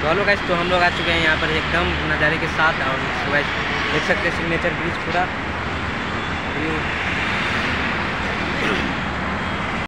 तो hello guys, तो हम लोग आ चुके हैं यहाँ पर एकदम नज़ारे के साथ। और गाइस देख सकते हैं सिग्नेचर ब्रिज पूरा व्यू